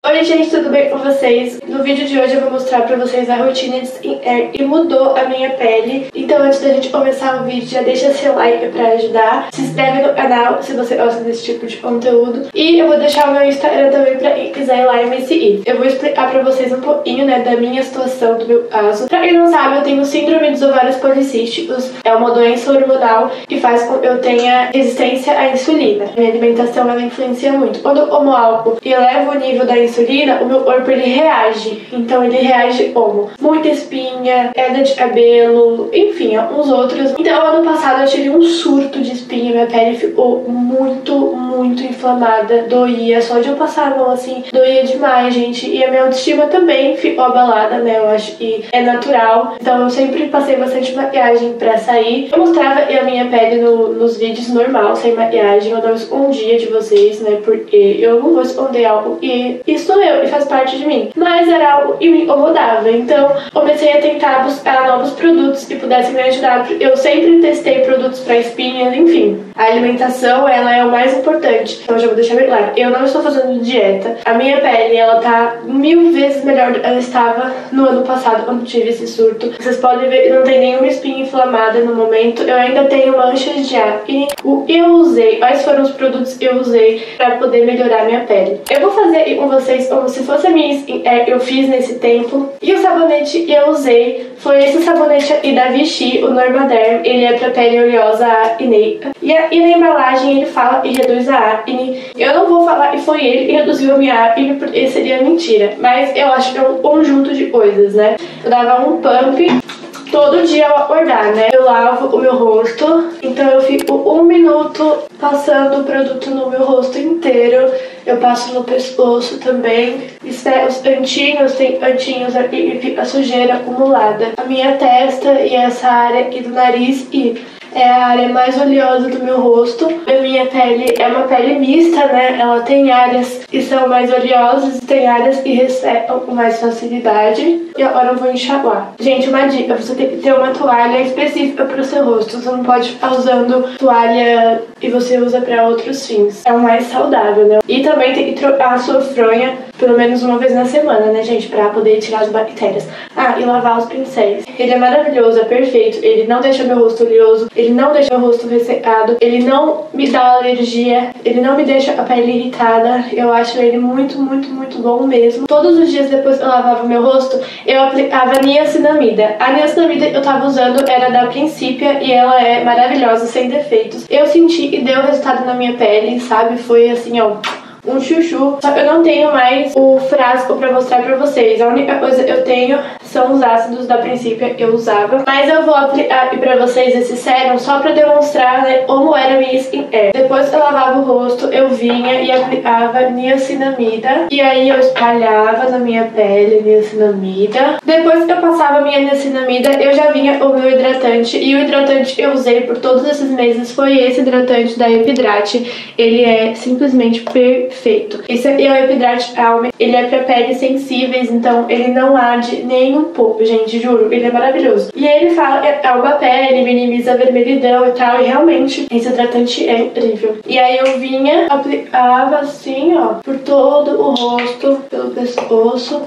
Oi gente, tudo bem com vocês? No vídeo de hoje eu vou mostrar pra vocês a rotina de skincare que mudou a minha pele. Então antes da gente começar o vídeo, já deixa seu like pra ajudar. Se inscreve no canal se você gosta desse tipo de conteúdo. E eu vou deixar o meu Instagram também pra quem quiser ir lá e me seguir. Eu vou explicar pra vocês um pouquinho, né, da minha situação, do meu caso. Pra quem não sabe, eu tenho síndrome dos ovários policísticos. É uma doença hormonal que faz com que eu tenha resistência à insulina. Minha alimentação, ela influencia muito. Quando eu como álcool e elevo o nível da insulina, o meu corpo ele reage. Então ele reage como? Muita espinha, queda de cabelo, enfim, uns outros. Então ano passado eu tive um surto de espinha, minha pele ficou muito inflamada, doía, só de eu passar a mão assim, doía demais, gente. E a minha autoestima também ficou abalada, né, eu acho que é natural. Então eu sempre passei bastante maquiagem pra sair. Eu mostrava a minha pele nos vídeos normal, sem maquiagem, eu não escondia de vocês, né, porque eu não vou esconder algo e isso sou eu e faz parte de mim. Mas era algo que me incomodava, então comecei a tentar buscar novos produtos que pudessem me ajudar. Eu sempre testei produtos para espinhas, enfim. A alimentação, ela é o mais importante. Então eu já vou deixar bem claro, eu não estou fazendo dieta. A minha pele, ela tá 1000 vezes melhor do que ela estava no ano passado, quando tive esse surto. Vocês podem ver que não tem nenhuma espinha inflamada no momento. Eu ainda tenho manchas de acne. O que eu usei, quais foram os produtos que eu usei para poder melhorar minha pele. Eu vou fazer com vocês como se fosse a minha skincare, eu fiz nesse tempo. E o sabonete que eu usei foi esse sabonete aqui da Vichy, o Normaderm. Ele é pra pele oleosa acneica. E na embalagem ele fala que reduz a acne. Eu não vou falar que foi ele que reduziu a minha acne, porque seria mentira. Mas eu acho que é um conjunto de coisas, né? Eu dava um pump todo dia ao acordar, né? Eu lavo o meu rosto, então eu fico 1 minuto passando o produto no meu rosto inteiro. Eu passo no pescoço também. Os cantinhos, tem cantinhos aqui e fica sujeira acumulada. A minha testa e essa área aqui do nariz é a área mais oleosa do meu rosto. A minha pele é uma pele mista, né? Ela tem áreas que são mais oleosas e tem áreas que ressecam com mais facilidade. E agora eu vou enxaguar. Gente, uma dica, você tem que ter uma toalha específica para o seu rosto. Você não pode ficar usando toalha que você usa para outros fins. É o mais saudável, né? E também tem que trocar a sua fronha pelo menos uma vez na semana, né, gente? Pra poder tirar as bactérias. Ah, e lavar os pincéis. Ele é maravilhoso, é perfeito. Ele não deixa meu rosto oleoso. Ele não deixa meu rosto ressecado. Ele não me dá alergia. Ele não me deixa a pele irritada. Eu acho ele muito bom mesmo. Todos os dias depois que eu lavava meu rosto, eu aplicava niacinamida. A niacinamida que eu tava usando era da Principia e ela é maravilhosa, sem defeitos. Eu senti que deu resultado na minha pele, sabe? Foi assim, ó, um chuchu. Só que eu não tenho mais o frasco pra mostrar pra vocês. A única coisa que eu tenho são os ácidos da Principia que eu usava. Mas eu vou aplicar aqui pra vocês esse sérum só pra demonstrar, né, como era a minha skincare. Depois que eu lavava o rosto, eu vinha e aplicava niacinamida. E aí eu espalhava na minha pele niacinamida. Depois que eu passava a minha niacinamida, eu já vinha o meu hidratante. E o hidratante que eu usei por todos esses meses foi esse hidratante da Epidrate. Ele é simplesmente perfeito. Esse aqui é o Epidrate Calm. Ele é pra peles sensíveis, então ele não arde nem um pouco, gente, juro. Ele é maravilhoso. E ele fala que acalma a pele, minimiza a vermelhidão e tal. E realmente, esse hidratante é incrível. E aí eu vinha, aplicava assim, ó, por todo o rosto, pelo pescoço.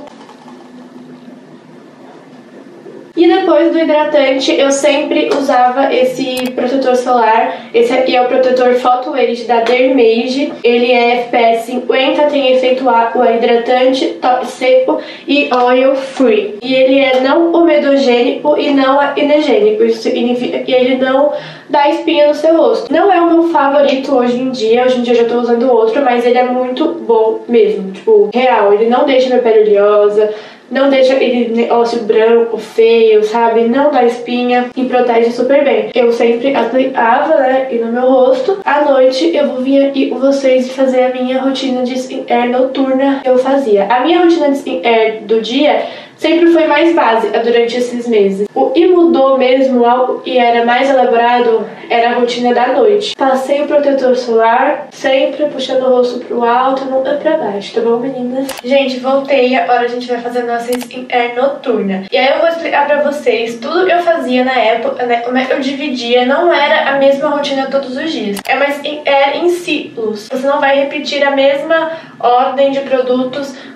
E depois do hidratante, eu sempre usava esse protetor solar. Esse aqui é o protetor Photo Age da Dermage. Ele é FPS 50, tem efeito água hidratante, toque seco e oil free. E ele é não umedogênico e não acnegênico. Isso significa que ele não dá espinha no seu rosto. Não é o meu favorito hoje em dia. Hoje em dia eu já tô usando outro, mas ele é muito bom mesmo. Tipo, real. Ele não deixa minha pele oleosa, não deixa aquele negócio branco, feio, sabe? Não dá espinha e protege super bem. Eu sempre aplicava, né, e no meu rosto. À noite eu vou vir aqui com vocês fazer a minha rotina de skincare noturna que eu fazia. A minha rotina de skincare do dia sempre foi mais básica durante esses meses. O que mudou mesmo, algo que era mais elaborado, era a rotina da noite. Passei o protetor solar, sempre puxando o rosto pro alto, nunca pra baixo, tá bom, meninas? Gente, voltei, agora a gente vai fazer a nossa skincare noturna. E aí eu vou explicar pra vocês tudo que eu fazia na época, né, como é que eu dividia. Não era a mesma rotina todos os dias. É uma skincare em ciclos. Você não vai repetir a mesma ordem de produtos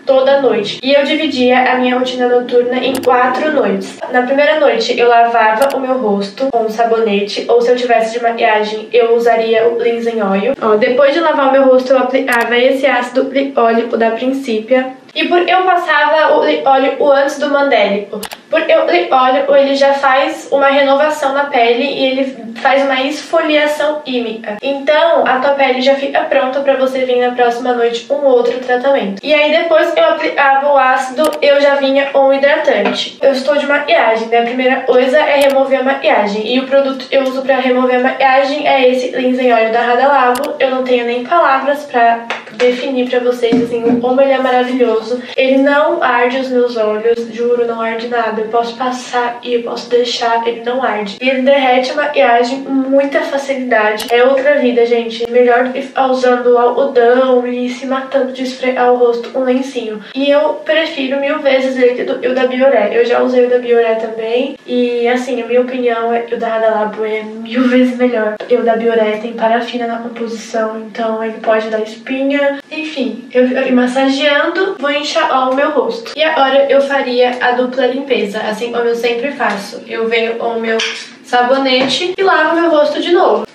toda noite. E eu dividia a minha rotina noturna em 4 noites. Na primeira noite eu lavava o meu rosto com sabonete, ou se eu tivesse de maquiagem eu usaria o Cleansing Oil. Ó, depois de lavar o meu rosto eu aplicava esse ácido gliólico da Principia. E por eu passava o gliólico antes do mandélico. Porque o gliólico ele já faz uma renovação na pele e ele faz uma esfoliação química. Então a tua pele já fica pronta para você vir na próxima noite um outro tratamento. E aí depois eu aplicava o ácido, eu já vinha com o hidratante. Eu estou de maquiagem, né? A primeira coisa é remover a maquiagem. E o produto que eu uso para remover a maquiagem é esse Cleansing Oil da Rada Labo. Eu não tenho nem palavras para definir pra vocês, assim, como ele é maravilhoso. Ele não arde os meus olhos, juro, não arde nada. Eu posso passar e eu posso deixar, ele não arde. E ele derrete a maquiagem com muita facilidade. É outra vida, gente. Melhor do que ficar usando algodão e se matando de esfregar o rosto com lencinho. E eu prefiro 1000 vezes ele do que o da Bioré. Eu já usei o da Bioré também. E, assim, a minha opinião é que o da Rada Labo é 1000 vezes melhor. E o da Bioré tem parafina na composição, então ele pode dar espinha. Enfim, eu fico massageando, vou enxaguar o meu rosto. E agora eu faria a dupla limpeza, assim como eu sempre faço. Eu venho com o meu sabonete e lavo meu rosto de novo.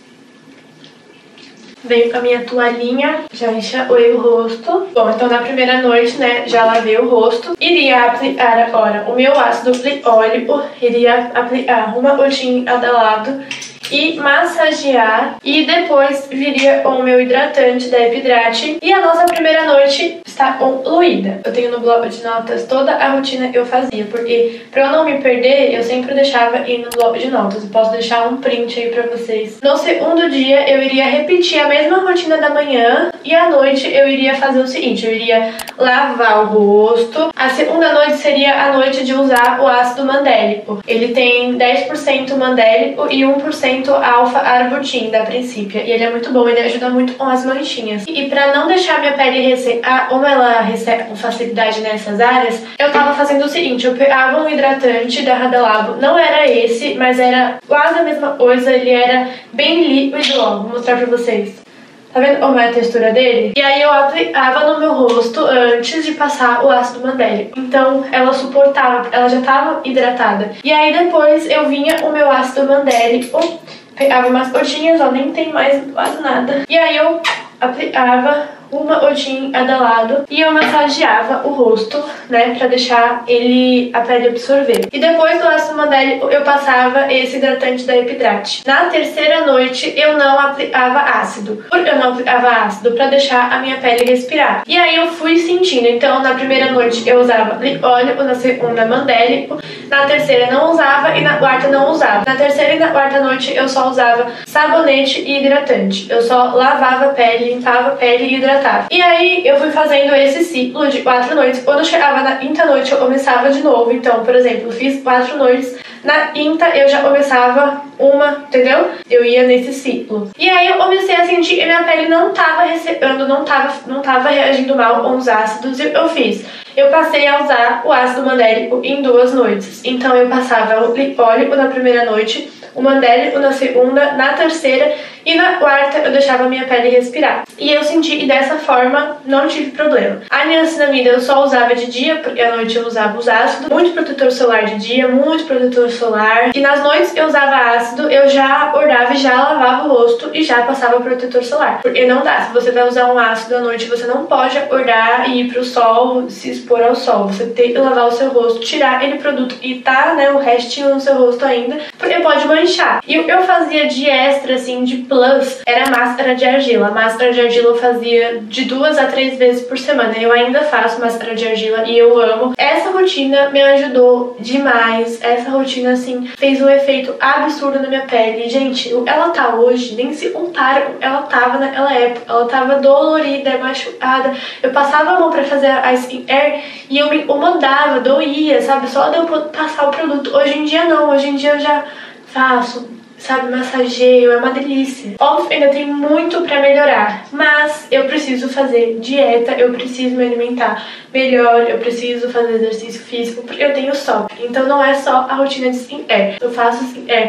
Venho com a minha toalhinha, já enxaguei o rosto. Bom, então na primeira noite, né, já lavei o rosto. Iria aplicar agora o meu ácido gliólico, iria aplicar uma gotinha em cada lado e massagear, e depois viria com o meu hidratante da Epidrate. E a nossa primeira noite está concluída. Eu tenho no bloco de notas toda a rotina que eu fazia, porque pra eu não me perder, eu sempre deixava ir no bloco de notas. Eu posso deixar um print aí pra vocês. No segundo dia, eu iria repetir a mesma rotina da manhã, e à noite eu iria fazer o seguinte: eu iria lavar o rosto. A segunda noite seria a noite de usar o ácido mandélico. Ele tem 10% mandélico e 1% alfa-arbutin da Principia, e ele é muito bom, ele ajuda muito com as manchinhas. E pra não deixar minha pele ressecar, como ela resseca com facilidade nessas áreas, eu tava fazendo o seguinte: eu pegava um hidratante da Rada Labo, não era esse, mas era quase a mesma coisa, ele era bem líquido, ó, vou mostrar pra vocês. Tá vendo como é a textura dele? E aí eu aplicava no meu rosto antes de passar o ácido mandélico. Então ela suportava, ela já tava hidratada. E aí depois eu vinha o meu ácido mandélico, pegava umas gotinhas, ó, nem tem mais quase nada. E aí eu aplicava uma gotinha em cada lado e eu massageava o rosto, né, pra deixar a pele absorver. E depois do ácido mandélico eu passava esse hidratante da Epidrate. Na terceira noite eu não aplicava ácido. Por que eu não aplicava ácido? Pra deixar a minha pele respirar. E aí eu fui sentindo. Então na primeira noite eu usava gliólico, na segunda mandélico, na terceira não usava e na quarta não usava. Na terceira e na quarta noite eu só usava sabonete e hidratante. Eu só lavava a pele, limpava a pele e hidratava. E aí eu fui fazendo esse ciclo de 4 noites. Quando eu chegava na quinta noite eu começava de novo. Então, por exemplo, eu fiz 4 noites. Na quinta eu já começava uma, entendeu? Eu ia nesse ciclo. E aí eu comecei a sentir que minha pele não tava ressecando, não tava reagindo mal com os ácidos. E eu fiz. Eu passei a usar o ácido mandélico em 2 noites. Então eu passava o gliólico na primeira noite, o mandélico na segunda, na terceira e na quarta eu deixava a minha pele respirar. E eu senti que dessa forma não tive problema. A niacinamida eu só usava de dia, porque à noite eu usava os ácidos. Muito protetor solar de dia, muito protetor solar. E nas noites que eu usava ácido, eu já acordava e já lavava o rosto e já passava protetor solar. Porque não dá, se você vai usar um ácido à noite, você não pode acordar e ir pro sol, se expor ao sol. Você tem que lavar o seu rosto, tirar aquele produto e tá, né, o restinho no seu rosto ainda, porque pode manchar. E o que eu fazia de extra, assim, de plus, era máscara de argila. A máscara de argila eu fazia de 2 a 3 vezes por semana. Eu ainda faço máscara de argila e eu amo. Essa rotina me ajudou demais. Essa rotina, assim, fez um efeito absurdo na minha pele. Gente, ela tá hoje, nem se compara com ela tava naquela época. Ela tava dolorida, machucada. Eu passava a mão pra fazer a skincare e eu me incomodava, doía, sabe? Só de eu passar o produto. Hoje em dia não. Hoje em dia eu já faço, sabe, massageio, é uma delícia. Óbvio, ainda tem muito pra melhorar, mas eu preciso fazer dieta, eu preciso me alimentar melhor, eu preciso fazer exercício físico, porque eu tenho SOP. Então não é só a rotina de skincare. Eu faço skincare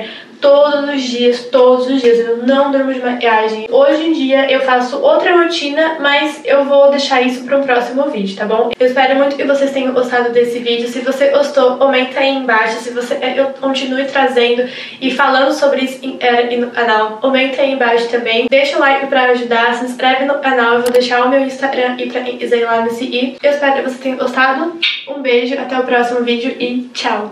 todos os dias, eu não durmo de maquiagem. Hoje em dia eu faço outra rotina, mas eu vou deixar isso para um próximo vídeo, tá bom? Eu espero muito que vocês tenham gostado desse vídeo. Se você gostou, comenta aí embaixo. Se você eu continue trazendo e falando sobre isso no canal, comenta aí embaixo também. Deixa o like pra ajudar, se inscreve no canal. Eu vou deixar o meu Instagram e pra quem quiser ir lá me seguir. Eu espero que você tenha gostado. Um beijo, até o próximo vídeo e tchau!